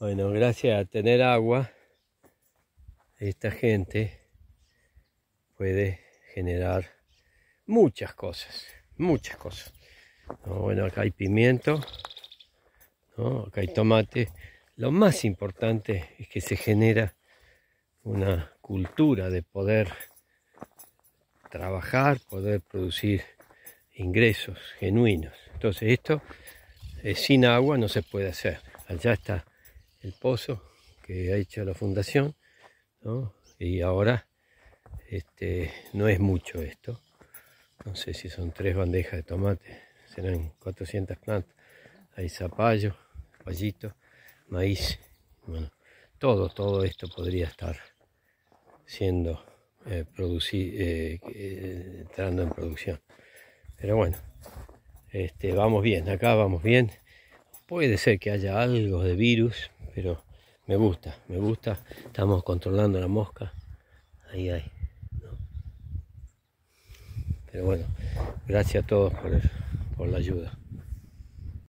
Bueno, gracias a tener agua, esta gente puede generar muchas cosas, muchas cosas. Bueno, acá hay pimiento, ¿no? Acá hay tomate. Lo más importante es que se genera una cultura de poder trabajar, poder producir ingresos genuinos. Entonces esto sin agua no se puede hacer. Allá está el pozo que ha hecho la fundación, ¿no? Y ahora no es mucho esto. No sé si son 3 bandejas de tomate, serán 400 plantas. Hay zapallo, payito, maíz. Bueno, todo esto podría estar siendo entrando en producción. Pero bueno, vamos bien, acá vamos bien. Puede ser que haya algo de virus, pero me gusta. Estamos controlando la mosca. Ahí hay, ¿no? Pero bueno, gracias a todos por la ayuda.